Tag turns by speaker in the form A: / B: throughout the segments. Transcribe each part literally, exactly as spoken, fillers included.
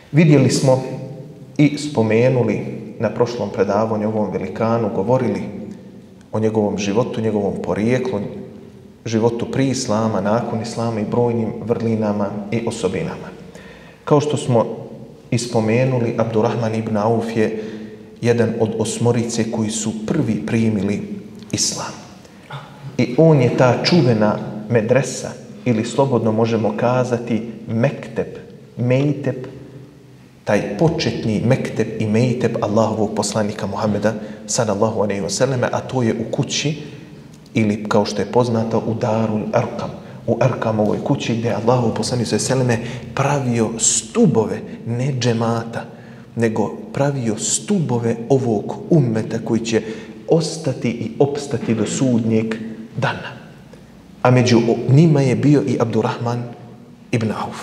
A: Vidjeli smo i spomenuli na prošlom predavanju ovom velikanu, govorili o njegovom životu, njegovom porijeklu, životu prije Islama, nakon Islama i brojnim vrlinama i osobinama. Kao što smo ispomenuli, Abdurrahman ibn Auf je jedan od osmorice koji su prvi primili Islam. I on je ta čuvena medresa, ili slobodno možemo kazati mekteb, mejteb, taj početni mekteb i mejteb Allahovog poslanika Muhammeda sallallahu alejhi ve selleme, a to je u kući, ili kao što je poznato u Darul Arkam, u Arkamovoj kući gdje je Allahov poslanik sallallahu alejhi ve selleme pravio stubove, ne džemata, nego pravio stubove ovog ummeta koji će ostati i opstati do sudnjeg dana. A među njima je bio i Abdurrahman ibn Auf.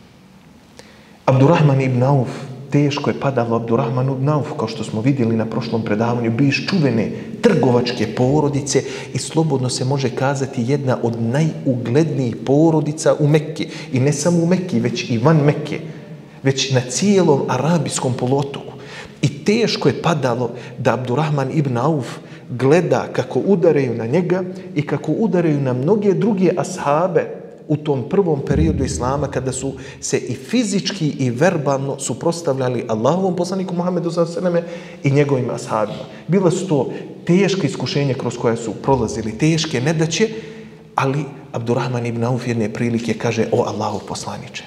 A: Abdurrahman ibn Auf, teško je padalo Abdurrahman ibn Auf, kao što smo vidjeli na prošlom predavanju, bio iz čuvene trgovačke porodice i slobodno se može kazati jedna od najuglednijih porodica u Mekki. I ne samo u Mekki, već i van Mekke, već na cijelom arabijskom poluotoku. I teško je padalo da Abdurrahman ibn Auf gleda kako udaraju na njega i kako udaraju na mnoge druge ashabe u tom prvom periodu Islama, kada su se i fizički i verbalno suprotstavljali Allahovom poslaniku Muhammedu sallallahu alejhi ve selleme i njegovim ashabima. Bila su to teške iskušenja kroz koja su prolazili, teške nedaće, ali Abdurrahman ibn Auf jedne prilike kaže: o Allahov poslaniče,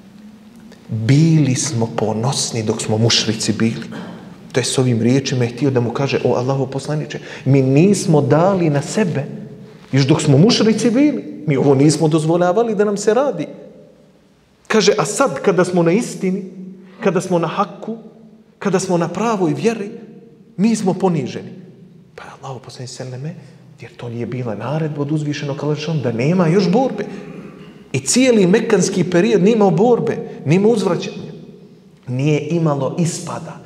A: bili smo ponosni dok smo mušrici bili. To je s ovim riječima je htio da mu kaže: o Allahov poslaniče, mi nismo dali na sebe još dok smo mušrici bili. Mi ovo nismo dozvoljavali da nam se radi. Kaže, a sad kada smo na istini, kada smo na haku, kada smo na pravoj vjeri, mi smo poniženi. Pa je Allahov poslanik sallallahu alejhi ve selleme, jer to nije bila naredba od uzvišenog Allaha da nema još borbe. I cijeli mekanski period nije imao borbe, nije imao uzvraćanja, nije imalo ispada.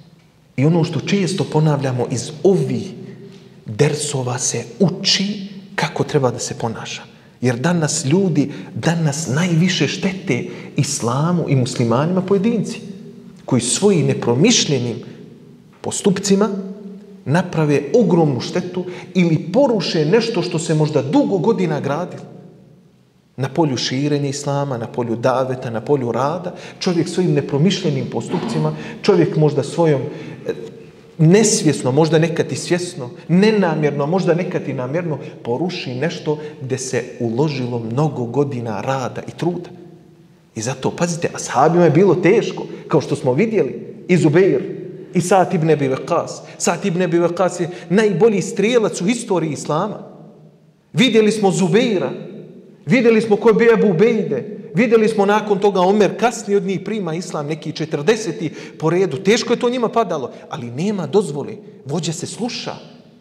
A: I ono što često ponavljamo, iz ovih dersova se uči kako treba da se ponaša. Jer danas ljudi, danas najviše štete islamu i muslimanima pojedinci, koji svojim nepromišljenim postupcima naprave ogromnu štetu ili poruše nešto što se možda dugo godina gradilo. Na polju širenja islama, na polju daveta, na polju rada, čovjek svojim nepromišljenim postupcima, čovjek možda svojom nesvjesno, možda nekad i svjesno, nenamjerno, možda nekad i namjerno poruši nešto gdje se uložilo mnogo godina rada i truda. I zato, pazite, ashabima je bilo teško, kao što smo vidjeli, i Zubeir, i Sa'd ibn Abi Waqqas. Sa'd ibn Abi Waqqas je najbolji strijelac u istoriji islama. Vidjeli smo Zubeira, vidjeli smo ko je bio Ebu Ubejde, vidjeli smo nakon toga Omer kasnije od njih prima islam, neki četrdeseti po redu. Teško je to njima padalo, ali nema dozvoli. Vođa se sluša.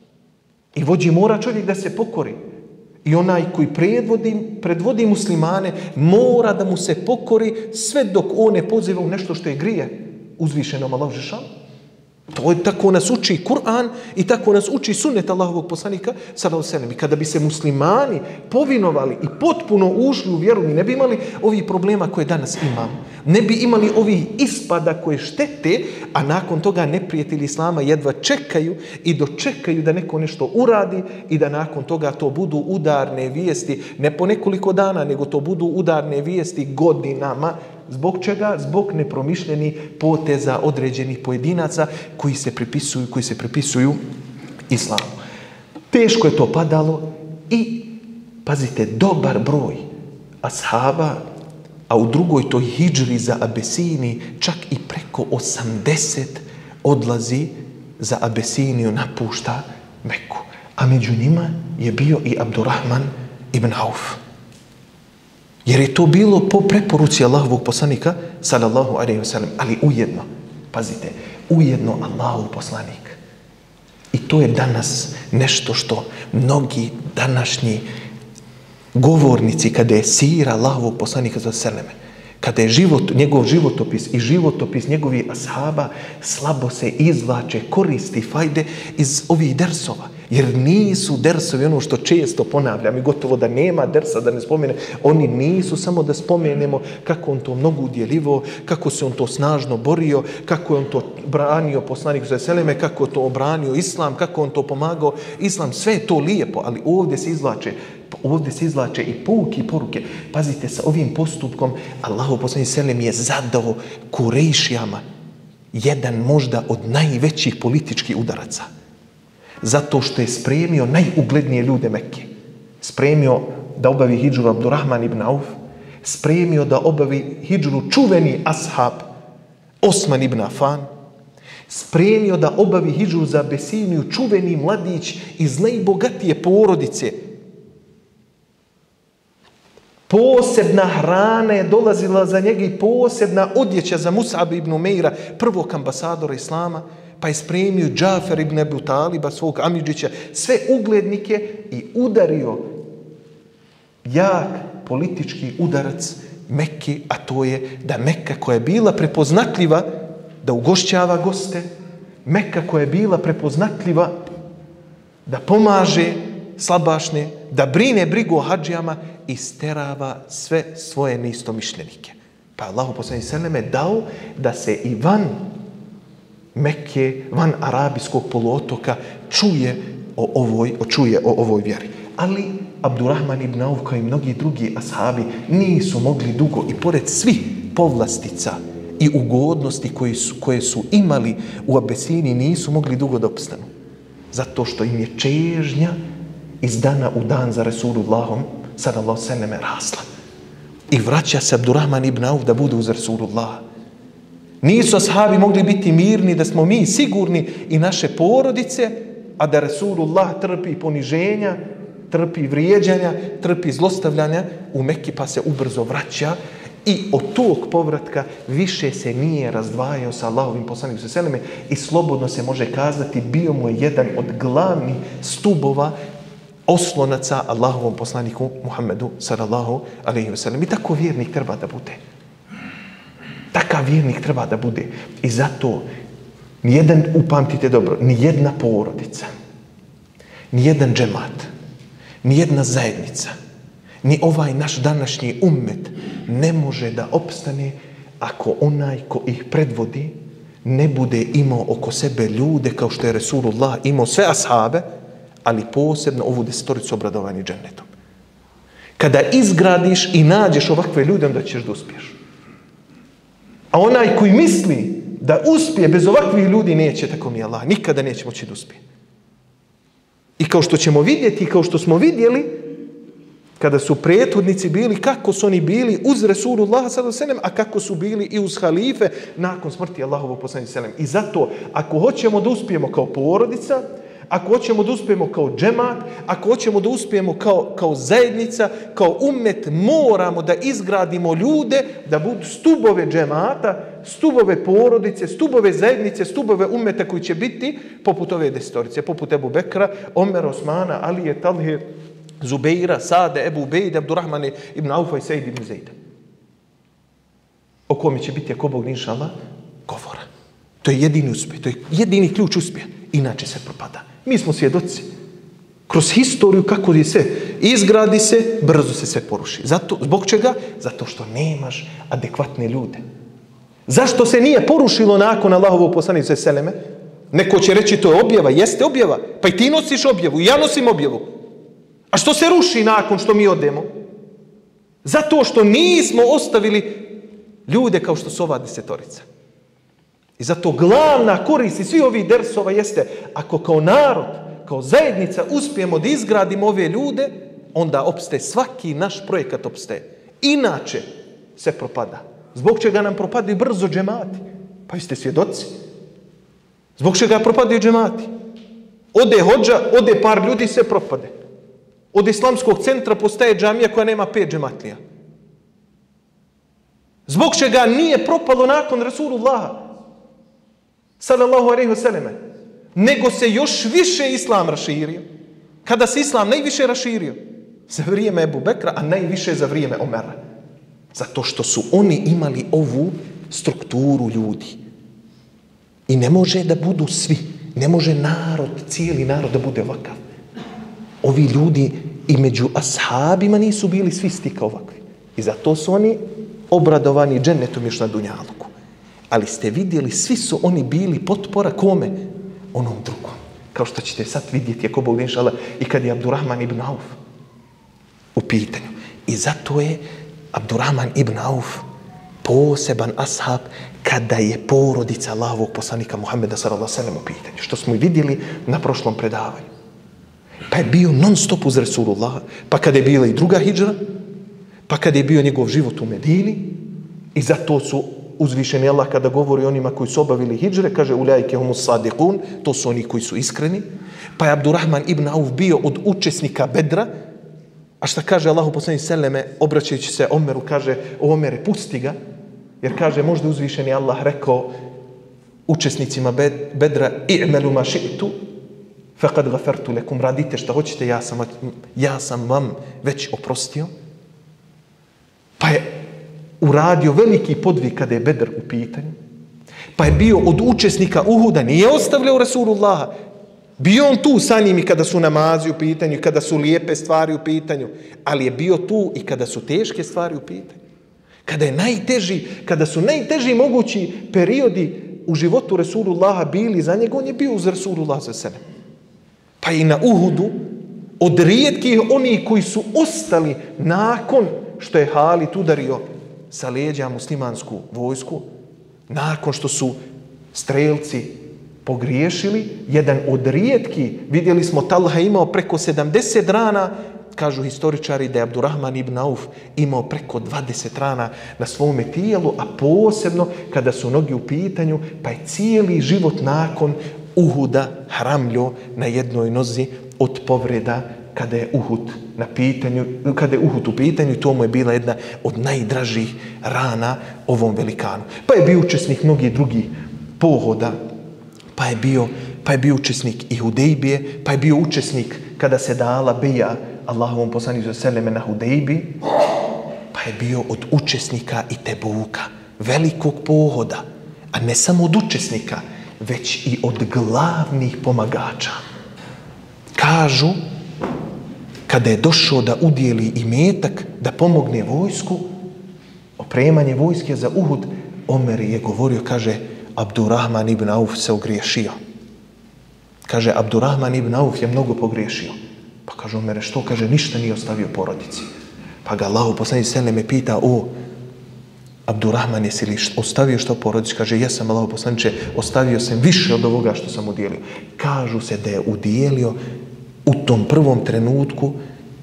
A: I vođi mora čovjek da se pokori. I onaj koji predvodi, predvodi muslimane mora da mu se pokori sve dok on ne poziva u nešto što je grije uzvišenom Allahu dželešanu. To je tako nas uči Kur'an i tako nas uči sunnet Allahovog poslanika sallallahu alejhi ve sellem. I kada bi se muslimani povinovali i potpuno ušli u vjeru, mi ne bi imali ovih problema koje danas imamo. Ne bi imali ovih ispada koje štete, a nakon toga neprijatelji islama jedva čekaju i dočekaju da neko nešto uradi i da nakon toga to budu udarne vijesti, ne po nekoliko dana, nego to budu udarne vijesti godinama. Zbog čega? Zbog nepromišljenih poteza određenih pojedinaca koji se pripisuju, koji se pripisuju islamu. Teško je to padalo i, pazite, dobar broj ashaba, a u drugoj toj hidžri za Abesiniji čak i preko osamdeset odlazi za Abesiniju, napušta Meku. A među njima je bio i Abdurrahman ibn Auf. Jer je to bilo po preporuci Allahovog poslanika sallallahu alejhi ve sellem, ali ujedno, pazite, ujedno Allahov poslanik. I to je danas nešto što mnogi današnji govornici, kada je sira Allahovog poslanika sallallahu alejhi ve sellem, kada je život, njegov životopis i životopis njegovih ashaba, slabo se izvlače koristi, fajde iz ovih dersova. Jer nisu dersovi ono što često ponavljam i gotovo da nema dersa da ne spomene. Oni nisu samo da spomenemo kako on to mnogo udjelivo, kako se on to snažno borio, kako je on to branio poslanik Seleme, kako je to obranio Islam, kako on to pomagao Islam. Sve je to lijepo, ali ovdje se izvlače Ovdje se izvlače i pouke i poruke. Pazite, sa ovim postupkom Allahov poslanik Selem je zadao Kurejšijama jedan možda od najvećih političkih udaraca. Zato što je spremio najuglednije ljude Mekke. Spremio da obavi hidžru Abdurrahman ibn Auf, spremio da obavi hidžru čuveni ashab Osman ibn Affan, spremio da obavi hidžru za Abesiniju čuveni mladić iz najbogatije porodice. Posebna hrana je dolazila za njega i posebna odjeća za Mus'ab ibn Umeira, prvog ambasadora Islama, pa je spremio Džafer ibn Ebu Taliba, svog amidžića, sve uglednike i udario jak politički udarac Mekke, a to je da Mekka koja je bila prepoznatljiva da ugošćava goste, Mekka koja je bila prepoznatljiva da pomaže slabašne, da brine brigu o hadžijama, isterava sve svoje neistomišljenike. Pa Allahu poslanik seleme dao da se i van Mekke, van arabijskog poluotoka čuje o ovoj, čuje o ovoj vjeri. Ali Abdurrahman ibn Auf kao i mnogi drugi ashabi nisu mogli dugo i pored svih povlastica i ugodnosti koje su, koje su imali u Abesini nisu mogli dugo da opstanu. Zato što im je čežnja iz dana u dan za Resulullahom sallallahu alejhi ve selleme rasla. I vraća se Abdurrahman ibn Auf da bude uz Rasulullah. Nisu ashabi mogli biti mirni da smo mi sigurni i naše porodice, a da Rasulullah trpi poniženja, trpi vrijeđanja, trpi zlostavljanja u Mekki, pa se ubrzo vraća i od tog povratka više se nije razdvajao sa Allahovim poslanikom sallallahu alejhi ve selleme i slobodno se može kazati bio mu je jedan od glavnih stubova oslonaca Allahovom poslaniku Muhammedu sallallahu alejhi ve sellem. I tako vjernik treba da bude. Takav vjernik treba da bude. I zato nijedan, upamtite dobro, nijedna porodica, nijedan džemat, nijedna zajednica, ni ovaj naš današnji ummet ne može da opstane ako onaj ko ih predvodi ne bude imao oko sebe ljude kao što je Resulullah imao sve ashabe, ali posebno ovu desetoricu obradovani džennetom. Kada izgradiš i nađeš ovakve ljude, onda ćeš da uspiješ. A onaj koji misli da uspije bez ovakvih ljudi neće, tako mi Allah, nikada neće moći da uspije. I kao što ćemo vidjeti, kao što smo vidjeli, kada su prethodnici bili, kako su oni bili uz Resulullah sallallahu alejhi ve sellem, a kako su bili i uz halife nakon smrti Allahovog poslanika sallallahu alejhi ve sellem. I zato, ako hoćemo da uspijemo kao porodica, ako hoćemo da uspijemo kao džemat, ako hoćemo da uspijemo kao, kao zajednica, kao ummet, moramo da izgradimo ljude, da budu stubove džemata, stubove porodice, stubove zajednice, stubove ummeta koji će biti poput ove desetorice, poput Ebu Bekra, Omera, Osmana, Alije, Talhe, Zubeira, Sade, Ebu Ubejde, Abdurrahmane ibn Aufa i Sejid ibn Zejda. O kome će biti, ako Bog inša Allah, govora. To je jedini uspjeh, to je jedini ključ uspjeha. Inače se propada. Mi smo svjedoci. Kroz historiju kako je sve izgradi se, brzo se sve poruši. Zato, zbog čega? Zato što nemaš adekvatne ljude. Zašto se nije porušilo nakon Allahovog poslanika sallallahu alejhi ve selleme? Neko će reći to je objava. Jeste objava. Pa i ti nosiš objavu. I ja nosim objavu. A što se ruši nakon što mi odemo? Zato što nismo ostavili ljude kao što su ova desetorica. I zato glavna korist i svi ovih dersova jeste, ako kao narod, kao zajednica uspijemo da izgradimo ove ljude, onda opstaje, svaki naš projekat opstaje. Inače se propada. Zbog čega nam propadaju brzo džemati? Pa vi ste svjedoci. Zbog čega propadaju džemati? Ode hođa, ode par ljudi, sve propade. Od islamskog centra postaje džamija koja nema pet džematlija. Zbog čega nije propalo nakon Rasulullaha sallallahu alejhi ve selleme, nego se još više islam raširio. Kada se islam najviše raširio? Za vrijeme Ebu Bekra, a najviše za vrijeme Omera. Zato što su oni imali ovu strukturu ljudi. I ne može da budu svi, ne može narod, cijeli narod da bude ovakav. Ovi ljudi i među ashabima nisu bili svi stika ovakvi. I zato su oni obradovani džennetom još na dunjaluku. Ali ste vidjeli, svi su oni bili potpora kome? Onom drugom. Kao što ćete sad vidjeti, ako Bog inšala, i kad je Abdurrahman ibn Auf u pitanju. I zato je Abdurrahman ibn Auf poseban ashab kada je porodica Allahovog poslanika Muhammeda sallallahu alejhi ve sellem u pitanju. Što smo i vidjeli na prošlom predavanju. Pa je bio non stop uz Rasulullah, pa kada je bila i druga hidžra, pa kada je bio njegov život u Medini, i zato su uzvišeni Allah kada govori onima koji su obavili hidžre, kaže ulaike humus sadiqun, to su oni koji su iskreni. Pa je Abdurrahman ibn Auf bio od učesnika Bedra, a šta kaže Allahu poslanik selleme, obraćajući se Omeru, kaže, o Omere, pusti ga, jer kaže, možda uzvišeni Allah rekao učesnicima Bedra, i'melu ma ši'tu, faqad ghafartu lakum, radite šta hoćete, ja sam, ja sam vam već oprostio. Pa je uradio veliki podvig kada je Bedr u pitanju. Pa je bio od učesnika Uhuda, nije ostavljao Rasulullaha. Bio on tu sa njim i kada su namazi u pitanju, i kada su lijepe stvari u pitanju, ali je bio tu i kada su teške stvari u pitanju. Kada je najteži, kada su najteži mogući periodi u životu Rasulullaha bili za njega, on je bio uz Rasulullaha za sebe. Pa i na Uhudu, od rijetkih onih koji su ostali nakon što je Halit udario sa leđa muslimansku vojsku, nakon što su strelci pogriješili, jedan od rijetkih, vidjeli smo Talha imao preko sedamdeset rana, kažu historičari da je Abdurrahman ibn Auf imao preko dvadeset rana na svome tijelu, a posebno kada su noge u pitanju, pa je cijeli život nakon Uhuda hramljo na jednoj nozi od povreda kada je Uhud na pitanju, kada je Uhud u pitanju, to mu je bila jedna od najdražih rana ovom velikanu. Pa je bio učesnik mnogih drugih pohoda, pa je bio, pa je bio učesnik i Hudejbije, pa je bio učesnik kada se dala beja Allahovom poslaniku selleme na Hudejbi, pa je bio od učesnika i Tebuka, velikog pohoda, a ne samo od učesnika, već i od glavnih pomagača. Kažu, kada je došao da udjeli imetak, da pomogne vojsku, opremanje vojske za Uhud, Omer je govorio, kaže, Abdurrahman ibn Auf se ogriješio. Kaže, Abdurrahman ibn Auf je mnogo pogriješio. Pa kaže Omer, što? Kaže, ništa nije ostavio porodici. Pa ga Allahu poslanik selleme pita, o, Abdurrahman, jesi li ostavio što porodici? Kaže, jesam, Allahu poslaniče, ostavio sam više od ovoga što sam udjelio. Kažu se da je udjelio u tom prvom trenutku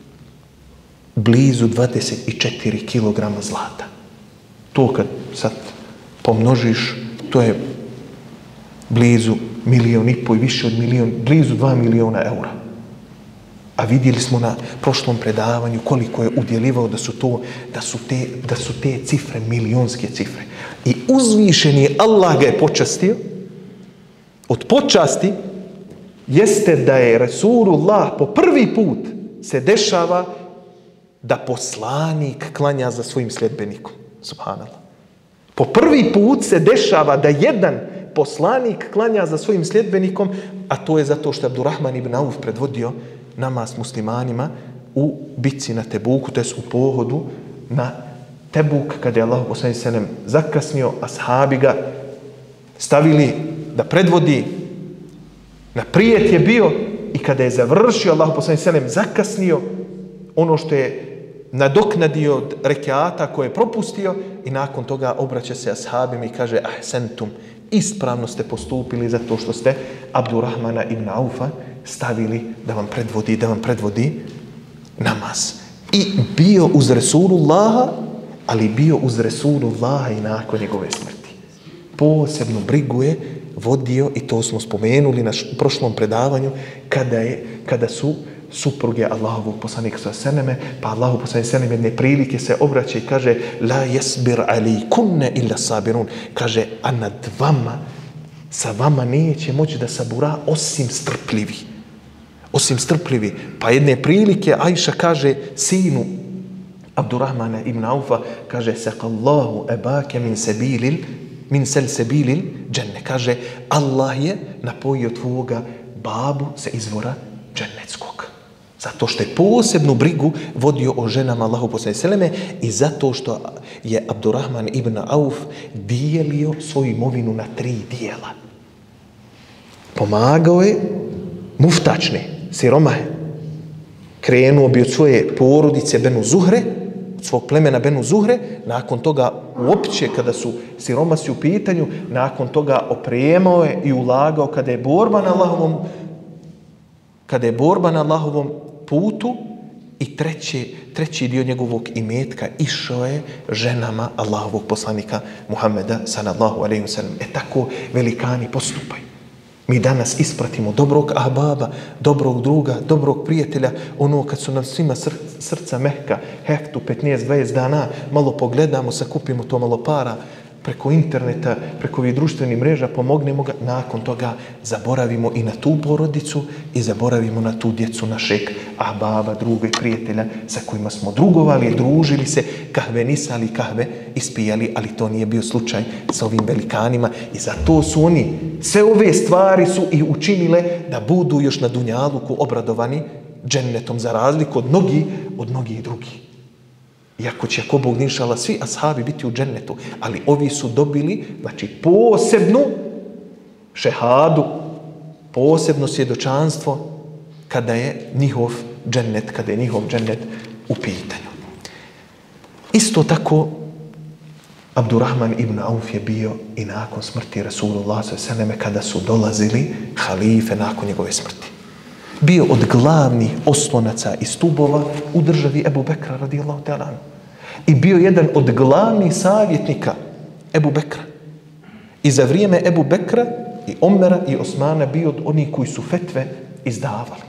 A: blizu dvadeset četiri kilograma zlata. To kad sad pomnožiš, to je blizu milion i po i više od milion, blizu dva miliona eura. A vidjeli smo na prošlom predavanju koliko je udjelivao da su to, da su te, da su te cifre milionske cifre. I uzvišeni Allah ga je počastio. Od počasti jeste da je Rasulullah po prvi put se dešava da poslanik klanja za svojim sljedbenikom. Subhanallah. Po prvi put se dešava da jedan poslanik klanja za svojim sljedbenikom, a to je zato što je Abdurrahman ibn Auf predvodio namaz muslimanima u bitci na Tebuku, to je u pohodu na Tebuk, kada je Allah poslanik sellem zakasnio, ashabi ga stavili da predvodi, na prijet je bio, i kada je završio, Allah poslanik sellem zakasnio ono što je nadoknadio od rekiata koje je propustio, i nakon toga obraća se ashabima i kaže, ahsentum, ispravno ste postupili zato što ste Abdurrahmana ibn Aufa stavili da vam predvodi, da vam predvodi namaz. I bio uz Resulullaha, ali bio uz Resulullaha i nakon njegove smrti. Posebno brigu je vodio, i to smo spomenuli na prošlom predavanju, kada, je, kada su supruge Allahovog poslanika sallallahu alejhi ve selleme, pa Allahov poslanik sallallahu alejhi ve selleme jedne prilike se obraća i kaže, la yasbir alaykunna illa sabirun, kaže, a nad vama, sa vama neće moći da sabura osim strpljivi. Osim strpljivi. Pa jedne prilike Ajša kaže sinu Abdurrahmana ibn Aufa, kaže, saqallahu abaka min sabilil min salsabilil dženne, kaže, Allah je napojio tvoga babu sa izvora džennetskog. Zato što je posebnu brigu vodio o ženama Allahu poslanika seleme i zato što je Abdurrahman ibn Auf dijelio svoju imovinu na tri dijela. Pomagao je muftačne, siromahe. Krenuo bi od svoje porodice Benu Zuhre, od svog plemena Benu Zuhre, nakon toga uopće kada su siromasi u pitanju, nakon toga opremao je i ulagao kada je borba na Allahovom kada je borba na Allahovom putu i treći, treći dio njegovog imetka išao je ženama Allahovog poslanika Muhammeda sallallahu alejhi ve sellem. E tako velikani postupaju. Mi danas ispratimo dobrog ahbaba, dobrog druga, dobrog prijatelja, ono kad su nam svima sr srca mehka, heftu, petnaest dvadeset dana, malo pogledamo, sakupimo to malo para, preko interneta, preko ovih društvenih mreža, pomognemo ga, nakon toga zaboravimo i na tu porodicu i zaboravimo na tu djecu našeg ahbaba, druga i prijatelja sa kojima smo drugovali, družili se, kahve nisali, kahve ispijali, ali to nije bio slučaj sa ovim velikanima i zato su oni, sve ove stvari su i učinile da budu još na dunjaluku obradovani džennetom za razliku od mnogih, od mnogih drugih. Iako će ako Bog inšala svi ashabi biti u džennetu, ali ovi su dobili, znači, posebnu šehadu, posebno svjedočanstvo kada je njihov džennet, kada je njihov džennet u pitanju. Isto tako Abdurrahman ibn Auf je bio i nakon smrti Rasulullah sallallahu alejhi ve selleme kada su dolazili halife nakon njegove smrti. Bio od glavnih oslonaca i stubova u državi Ebu Bekra radijallahu ta'ala. I bio jedan od glavnih savjetnika Ebu Bekra. I za vrijeme Ebu Bekra i Omera i Osmana bio od onih koji su fetve izdavali.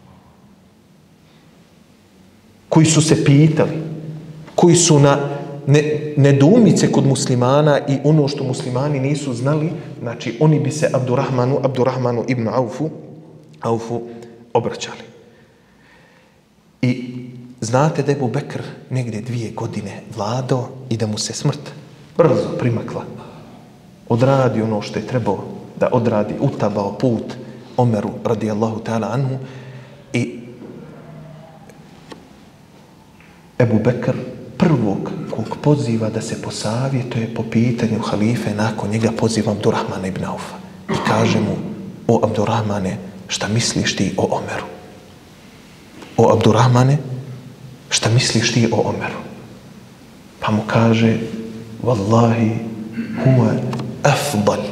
A: Koji su se pitali. Koji su na ne, nedoumice kod muslimana i ono što muslimani nisu znali, znači oni bi se Abdurrahmanu, Abdurrahmanu ibn Aufu, Aufu obraćali. I znate da je Ebu Bekr negdje dvije godine vladao i da mu se smrt brzo primakla. Odradi ono što je trebao da odradi, utabao put Omeru radijallahu ta'ala anhu i Ebu Bekr prvog kog poziva da se posavjetuje po pitanju halife, nakon njega poziva Abdurrahmana ibn Aufa i kaže mu: o Abdurrahmane, šta misliš ti o Omeru? O Abdurrahmane, šta misliš ti o Omeru? Pa mu kaže: Wallahi huwa afdal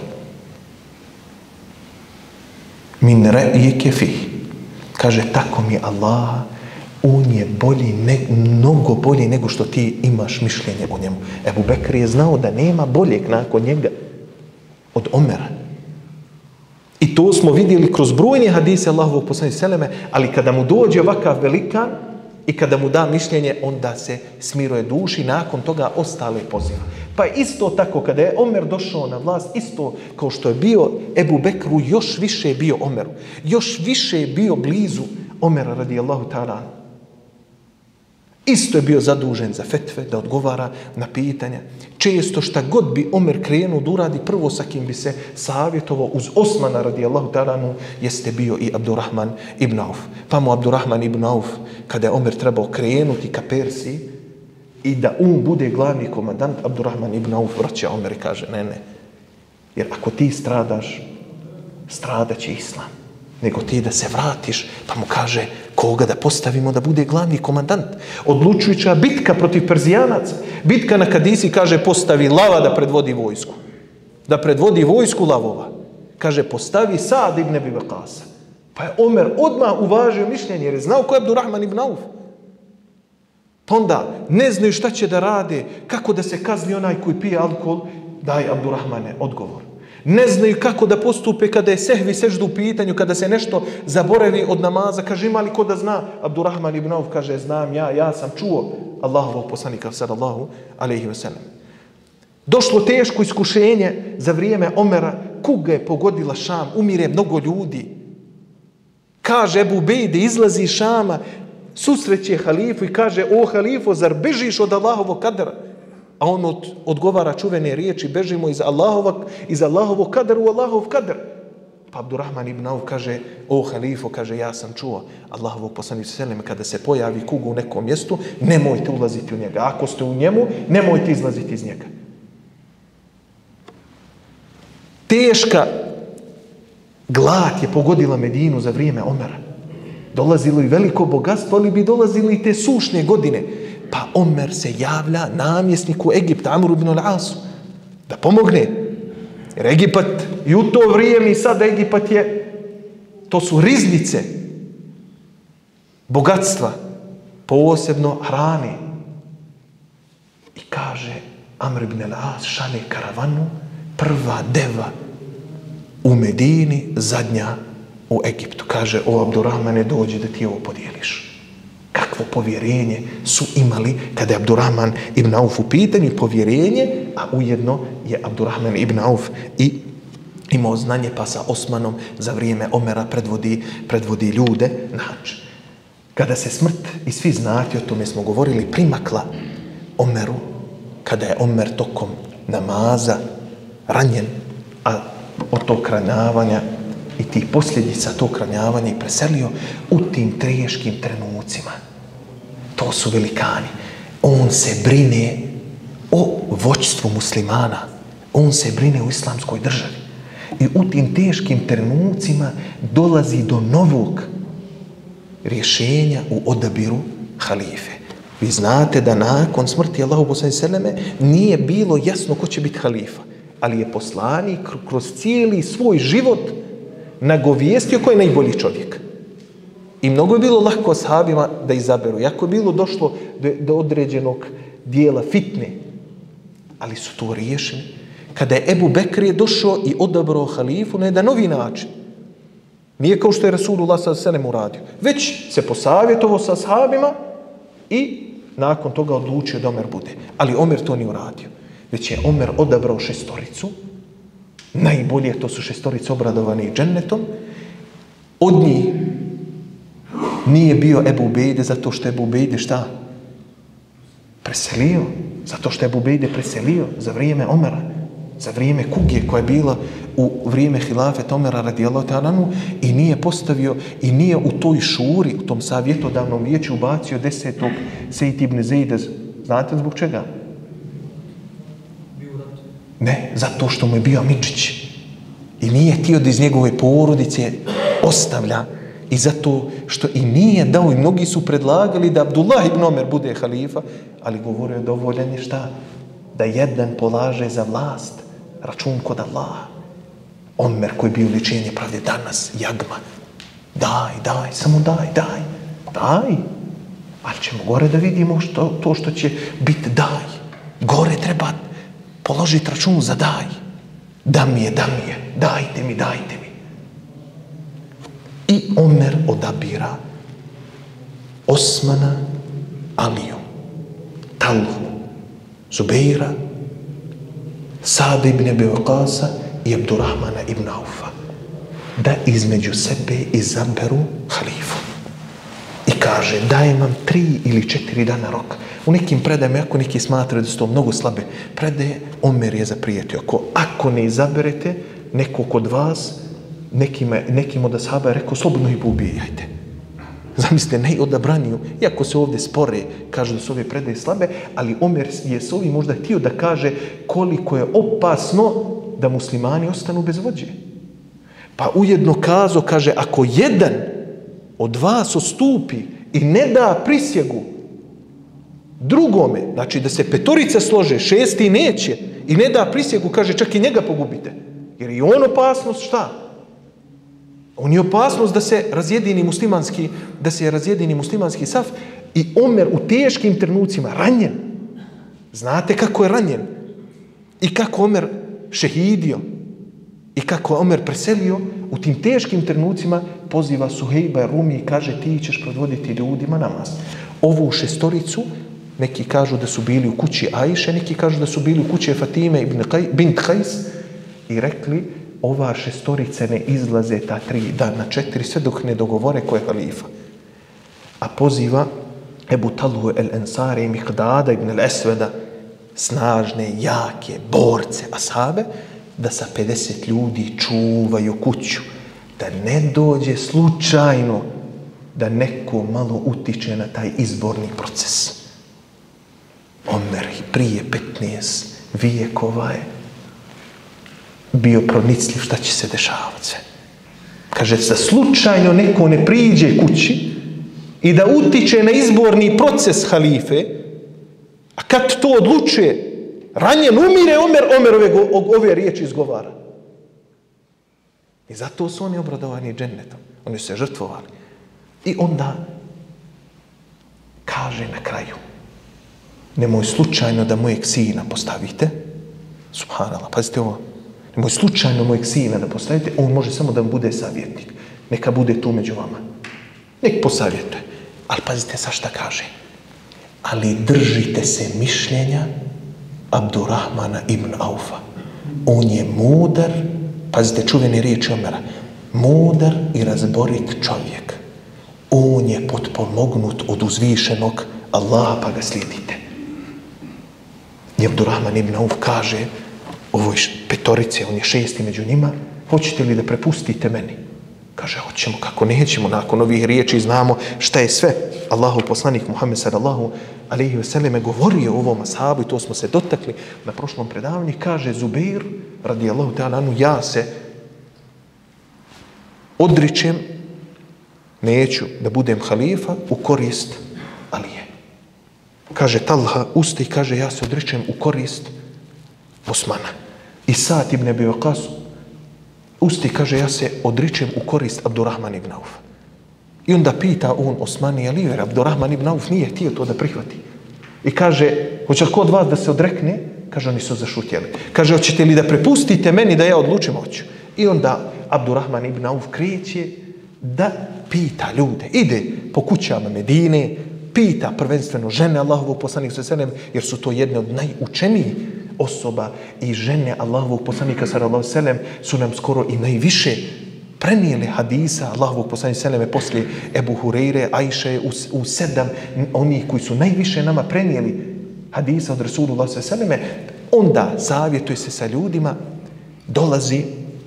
A: min ra'yike fih. Kaže, tako mi Allaha, on je bolji, ne, mnogo bolji nego što ti imaš mišljenje o njemu. Ebu Bekr je znao da nema boljeg nakon njega od Omera. I to smo vidjeli kroz brojne hadise Allahovog poslanika seleme, ali kada mu dođe ovakav velikan i kada mu da mišljenje, onda se smiruje duši, nakon toga ostale poziva. Pa isto tako, kada je Omer došao na vlast, isto kao što je bio Ebu Bekru, još više je bio Omeru. Još više je bio blizu Omera radijallahu ta'ala. Isto je bio zadužen za fetve, da odgovara na pitanja. Često šta god bi Omer krenuo da uradi, prvo sa kim bi se savjetovao uz Osmana radijallahu ta'ala, jeste bio i Abdurrahman ibn Auf. Pa mu Abdurrahman ibn Auf, kada je Omer trebao krenuti ka Persiji i da on bude glavni komandant, Abdurrahman ibn Auf vraća Omer i kaže: ne, ne, jer ako ti stradaš, stradaće Islam. Nego ti da se vratiš, pa mu kaže: koga da postavimo da bude glavni komandant? Odlučujuća bitka protiv Perzijanaca. Bitka na Kadisi, kaže, postavi lava da predvodi vojsku. Da predvodi vojsku lavova. Kaže, postavi Sad ibn Abi Waqasa. Pa je Omer odmah uvažio mišljenje, jer je znao ko je Abdurrahman ibn Auf. Pa onda ne znaju šta će da rade, kako da se kazni onaj koji pije alkohol, daj Abdurrahmane odgovor. Ne znaju kako da postupe kada je sehvi seždu u pitanju, kada se nešto zaboravi od namaza. Kaže, ima li ko da zna? Abdurrahman ibn Auf kaže: znam ja, ja sam čuo Allahovog poslanika sallallahu alejhi ve sellem. Došlo teško iskušenje za vrijeme Omera, kuga je pogodila Šam, umire mnogo ljudi. Kaže Ebu Bejde, izlazi iz Šama, susreće halifu i kaže: o halifo, zar bežiš od Allahovog kadera? A on od, odgovara čuvene riječi: bežimo iz Allahovog, iz Allahovog kadera u Allahov kader. Pa Abdurrahman ibn Auf kaže, o halifo, kaže, ja sam čuo Allahovog poslanika sallallahu kada se pojavi kuga u nekom mjestu, nemojte ulaziti u njega. Ako ste u njemu, nemojte izlaziti iz njega. Teška glad je pogodila Medinu za vrijeme Omera. Dolazilo i veliko bogatstvo, ali bi dolazili i te sušne godine. Pa Omer se javlja namjesniku Egipta, Amru ibn al-Asu, da pomogne. Jer Egipat, i u to vrijeme i sad Egipat je, to su riznice bogatstva, posebno hrane. I kaže Amr ibn al-As, šalje karavanu, prva deva u Medini, zadnja u Egiptu. Kaže, o Abdurrahmane, dođi da ti ovo podijeliš. Kakvo povjerenje su imali kada je Abdurrahman ibn Auf u pitanju, povjerenje, a ujedno je Abdurrahman ibn Auf i imao znanje, pa sa Osmanom za vrijeme Omera predvodi, predvodi ljude na hadž. Kada se smrt, i svi znate, o tome smo govorili, primakla Omeru, kada je Omer tokom namaza ranjen, a od tog ranjavanja i tih posljedica tog ranjavanja i preselio u tim teškim trenucima. To su velikani. On se brine o vođstvu muslimana. On se brine u islamskoj državi. I u tim teškim trenucima dolazi do novog rješenja u odabiru halife. Vi znate da nakon smrti Allahu poslanika seleme nije bilo jasno ko će biti halifa, ali je poslanik kroz cijeli svoj život nagovijestio ko je najbolji čovjek. I mnogo je bilo lahko ashabima da izaberu. Jako je bilo došlo do, do određenog dijela fitne, ali su to riješili. Kada je Ebu Bekr je došao i odabrao halifu na jedan novi način. Nije kao što je Rasulullah sallallahu alejhi ve sellem uradio. Već se posavjetovao sa ashabima i nakon toga odlučio da Omer bude. Ali Omer to nije uradio. Već je Omer odabrao šestoricu. Najbolje, to su šestorice obradovani džennetom. Od njih nije bio Ebu Ubejde zato što je Ebu Ubejde šta? Preselio. Zato što je Ebu Ubejde preselio za vrijeme Omera. Za vrijeme kuge koja je bila u vrijeme hilafeta Omera radijallahu ta'ala anhu i nije postavio i nije u toj šuri, u tom savjetodavnom vijeću ubacio desetog Sejid ibn Zejda. Znate zbog čega? Ne, zato što mu je bio Midžić. I nije htio da iz njegove porodice ostavlja. I zato što i nije dao, i mnogi su predlagali da Abdullah ibn Omer bude halifa, ali govorio dovoljan je šta? Da jedan polaže za vlast račun kod Allaha. Omer koji je bio ličenje pravde danas, jagma. Daj, daj, samo daj, daj. Daj. Ali ćemo gore da vidimo što, to što će biti daj. Gore treba položiti račun za daj. Da mi je, da mi je. Dajte mi, dajte mi. I Omer odabira Osmana, Aliju, Talhu, Zubeira, Sad ibn Abi Waqasa i Abdurrahmana ibn Aufa da između sebe izaberu halifu. I kaže, dajem vam tri ili četiri dana rok. U nekim predajama, ako neki smatraju da su to mnogo slabe predaje, Omer je zaprijetio. Ako, ako ne izaberete nekog od vas, nekim, nekim od ashaba je rekao, slobodno ih ubijajte. Zamislite, najodabraniju, iako se ovdje spore, kažu da su ove predaje slabe, ali Omer je s ovim možda htio da kaže koliko je opasno da muslimani ostanu bez vođe. Pa ujedno kazao, kaže, ako jedan od vas ostupi i ne da prisjegu drugome, znači da se petorica slože, šesti neće, i ne da prisjegu, kaže, čak i njega pogubite. Jer je on opasnost šta? On je opasnost da se razjedini muslimanski, da se razjedini muslimanski saf i Omer u teškim trenucima ranjen. Znate kako je ranjen? I kako Omer šehidio? I kako Omer preselio? U tim teškim trenucima poziva Suhejba Rumi i kaže, ti ćeš predvoditi ljudima namaz. Ovu šestoricu, neki kažu da su bili u kući Ajše, neki kažu da su bili u kući Fatime ibn bint Kajs i rekli, ova šestorice ne izlaze ta tri dana, četiri, sve dok ne dogovore ko je halifa. A poziva Ebu Talhu el-Ensari i Miqdada ibn el-Esveda, snažne, jake, borce, ashabe, da sa pedeset ljudi čuvaju kuću, da ne dođe slučajno da neko malo utiče na taj izborni proces. Omer prije petnaest vijekova je bio pronicljiv šta će se dešavati sve. Kaže, da slučajno neko ne priđe kući i da utiče na izborni proces halife, a kad to odlučuje, ranjen umire, Omer, Omer ove, ove riječi izgovara. I zato su oni obradovani džennetom. Oni su se žrtvovali. I onda kaže na kraju, nemoj slučajno da mojeg sina postavite, subhanallah, pazite ovo, nemoj slučajno mojeg sina da postavite, on može samo da bude savjetnik. Neka bude tu među vama. Nek posavjetuje. Ali pazite sa šta kaže. Ali držite se mišljenja Abdurrahmana ibn Aufa. On je mudar, pazite čuvene riječi Omera, mudar i razborit čovjek. On je potpomognut od uzvišenog Allaha, pa ga slijedite. I Abdurrahman ibn Auf kaže ovoj petorici, on je šesti među njima, hoćete li da prepustite meni? Kaže, hoćemo, kako nećemo, nakon ovih riječi znamo šta je sve Allahov poslanik Muhammed sallallahu alejhi ve selleme govorio o ovom ashabu i to smo se dotakli na prošlom predavanju. Kaže Zubeir radijallahu ta'ala anhu, ja se odričem, neću da budem halifa u korist Alije. Kaže Talha usta i kaže, ja se odričem u korist Osmana. I Sa'd ibn Abi Waqqas usti kaže, ja se odričem u korist Abdurrahman ibn Auf. I onda pita on Osmani i Aliju, jer Abdurrahman ibn Auf nije htio to da prihvati. I kaže, hoće li ko od vas da se odrekne? Kaže, oni su zašutjeli. Kaže, hoćete li da prepustite meni da ja odlučim? Hoću. I onda Abdurrahman ibn Auf kreće da pita ljude. Ide po kućama Medine, pita prvenstveno žene Allahovog poslanika sallallahu alejhi ve sellem, jer su to jedne od najučenijih osoba i žene Allahovog poslanika sallallahu alejhi ve sellem su nam skoro i najviše prenijeli hadisa Allahovog poslanika sallallahu alejhi ve sellem poslije Ebu Hureyre, Ajše, u, u sedam onih koji su najviše nama prenijeli hadisa od Rasulullah sallallahu alejhi ve sellem. Onda savjetuje se sa ljudima, dolazi,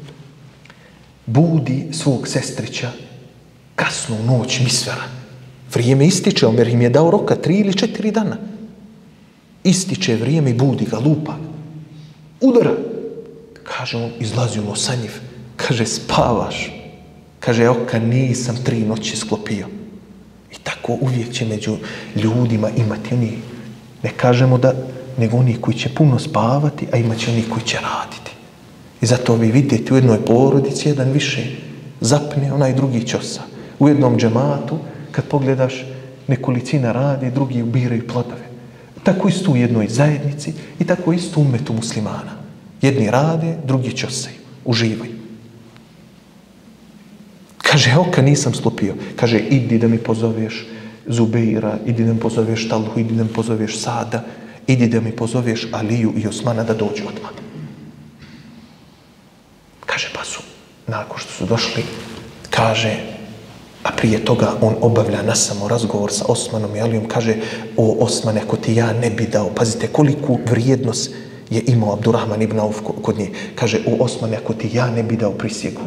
A: budi svog sestrića kasnu noć misvera. Vrijeme ističe, Omer im je dao roka tri ili četiri dana. Ističe vrijeme i budi ga, lupa. Udara. Kaže on, izlazi ono sanjiv. Kaže, spavaš. Kaže, oka nisam tri noći sklopio. I tako uvijek će među ljudima imati oni, ne kažemo da, nego oni koji će puno spavati, a imat će oni koji će raditi. I zato vi vidite u jednoj porodici jedan više zapne, onaj drugi čosa. U jednom džematu, kad pogledaš, nekolicina radi, drugi ubiraju plodove. Tako isto u jednoj zajednici i tako isto u umetu muslimana. Jedni rade, drugi čosaju, uživaju. Kaže, oka nisam sklopio. Kaže, idi da mi pozoveš Zubeira, idi da mi pozoveš Talhu, idi da mi pozoveš Sada, idi da mi pozoveš Aliju i Osmana da dođu odmah. Kaže, pa su, nakon što su došli, kaže, a prije toga on obavlja nasamo razgovor sa Osmanom i Alijom, kaže, o Osmane, ako ti ja ne bi dao, pazite koliku vrijednost je imao Abdurrahman ibn Auf kod nje, kaže, o Osmane, ako ti ja ne bi dao prisjegu,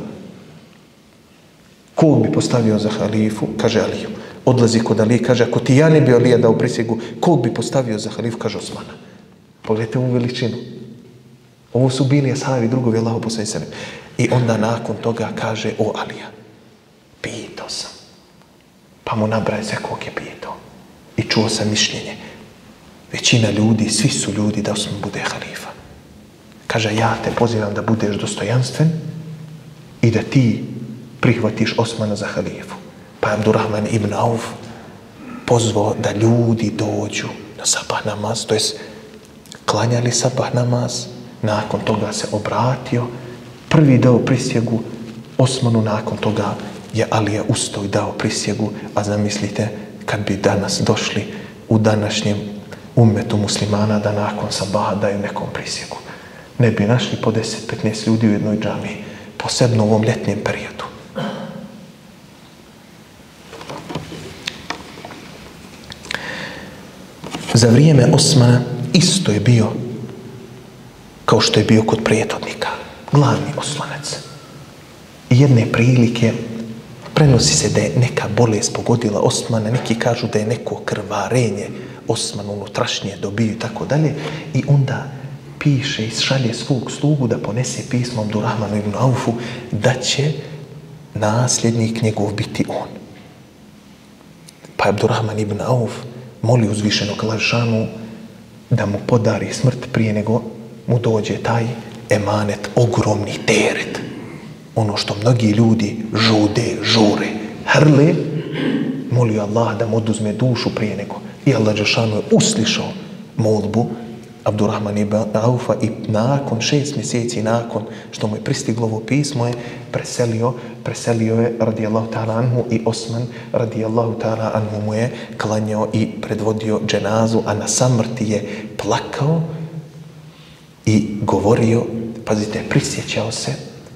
A: kog bi postavio za halifu? Kaže, Aliju. Odlazi kod Alije, kaže, ako ti ja ne bi Alija dao prisjegu, kog bi postavio za halifu? Kaže, Osmana. Pogledajte ovu veličinu. Ovo su bili ashabi drugovi Allahu poslanik sallallahu alejhi ve sellem. I onda nakon toga kaže, o Alija, pitao sam. Pa mu nabraje sve kog je pitao. I čuo sam mišljenje. Većina ljudi, svi su ljudi da Osman bude halifa. Kaže, ja te pozivam da budeš dostojanstven i da ti prihvatiš Osmana za halifu. Pa Abdurrahman ibn Auf pozvao da ljudi dođu na sabah namaz, to jest klanjali sabah namaz, nakon toga se obratio, prvi dao prisjegu Osmanu, nakon toga je Alija ustao i dao prisjegu, a zamislite kad bi danas došli u današnjem umetu muslimana da nakon sabaha daju nekom prisjegu. Ne bi našli po deset do petnaest ljudi u jednoj džamiji, posebno u ovom ljetnjem periodu. Za vrijeme Osmana isto je bio kao što je bio kod prijetodnika, glavni oslonac. jedne prilike prenosi se da je neka bolest pogodila Osmana, neki kažu da je neko krvarenje Osman unutrašnje dobio i tako dalje, i onda piše i šalje svog slugu da ponese pismo Abdurrahmanu ibn Aufu da će nasljednik njegov biti on. Pa je Abdurrahman ibn Auf moli uzvišenog Lašanu da mu podari smrt prije nego mu dođe taj emanet, ogromni teret. Ono što mnogi ljudi žude, žure, hrle, molio Allah da mu oduzme dušu prije nego. I Allah Đelešanu je uslišao molbu Abdurrahman ibn Aufa i nakon šest mjeseci, nakon što mu je pristiglo ovo pismo, je preselio, preselio je radijallahu ta'ala anhu i Osman radijallahu ta'ala anhu mu je klanjao i predvodio dženazu, a na samrti je plakao i govorio, pazite, prisjećao se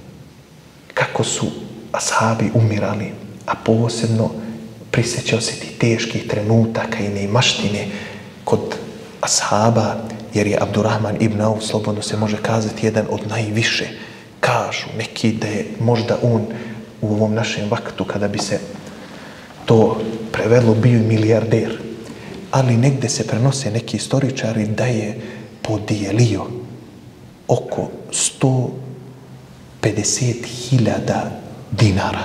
A: kako su ashabi umirali, a posebno prisjećao se ti teških trenutaka i neimaštine kod ashaba, jer je Abdurrahman ibn Auf, slobodno se može kazati, jedan od najviše. Kažu neki da je možda on u ovom našem vaktu, kada bi se to prevelo, bio milijarder. Ali negde se prenose neki istoričari da je podijelio oko sto pedeset hiljada dinara.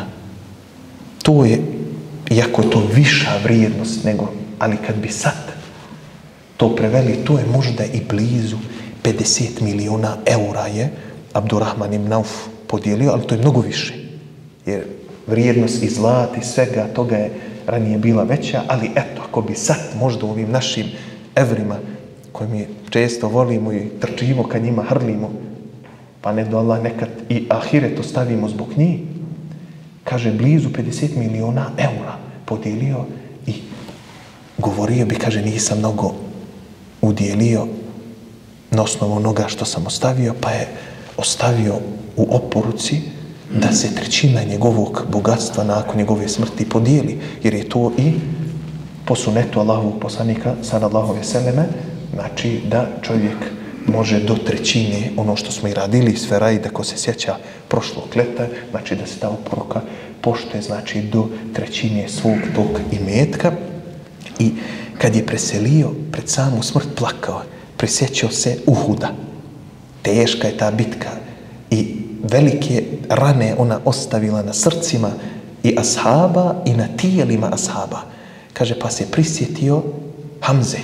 A: To je, iako to viša vrijednost nego, ali kad bi sad to preveli, to je možda i blizu pedeset miliona eura je Abdurrahman ibn Auf podijelio, ali to je mnogo više. Jer vrijednost i zlata i svega toga je ranije bila veća, ali eto, ako bi sad možda u ovim našim evrima, koje mi često volimo i trčimo kad njima hrlimo, pa ne do Allah nekad i ahiret ostavimo zbog njih, kaže blizu pedeset miliona eura podijelio i govorio bi, kaže, nisam mnogo udjelio na osnovu onoga što sam ostavio, pa je ostavio u oporuci da se trećina njegovog bogatstva nakon njegove smrti podijeli, jer je to i po sunetu Allahovog poslanika sallallahu alejhi ve selleme, znači da čovjek može do trećine, ono što smo i radili s Ferajda, ko se sjeća prošlog leta, znači da se ta oporuka poštuje, znači do trećine svog tog imetka. I kad je preselio, pred samu smrt plakao, prisjećao se Uhuda. Teška je ta bitka i velike rane ona ostavila na srcima i ashaba i na tijelima ashaba. Kaže, pa se prisjetio Hamze,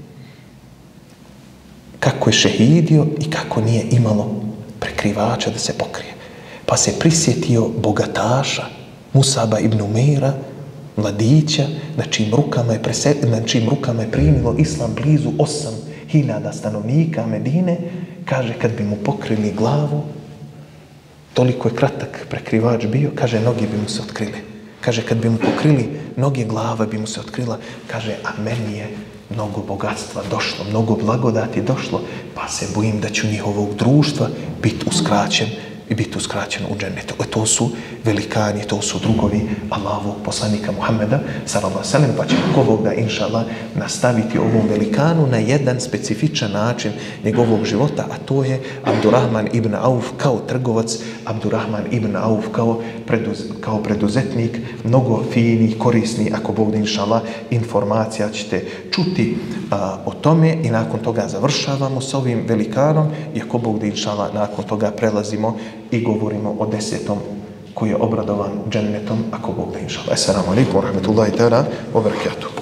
A: kako je šehidio i kako nije imalo prekrivača da se pokrije. Pa se prisjetio bogataša Musaba ibn Umeira, mladića, na čijim rukama je, prese, na čijim rukama je primilo islam blizu osam hiljada stanovnika Medine. Kaže, kad bi mu pokrili glavu, toliko je kratak prekrivač bio, kaže, noge bi mu se otkrili. Kaže, kad bi mu pokrili noge, glava bi mu se otkrila. Kaže, a meni je mnogo bogatstva došlo, mnogo blagodati došlo, pa se bojim da ću njihovog društva biti uskraćen i biti uskraćen u džennetu. E to su velikani, to su drugovi Allahovog poslanika Muhammeda sallallahu alejhi ve sellem, pa ćemo ko Bog da inša Allah nastaviti ovom velikanu na jedan specifičan način njegovog života, a to je Abdurrahman ibn Auf kao trgovac, Abdurrahman ibn Auf kao, preduz, kao preduzetnik, mnogo fini, korisni, ako Bog da inša Allah, informacija ćete čuti a, o tome i nakon toga završavamo s ovim velikanom i ako Bog da inša Allah, nakon toga prelazimo i govorimo o desetom koji je obradovan džennetom, ako Bog da inša Allah. Assalamu alaikum wa rahmatullahi ta'ala wa barakatuh.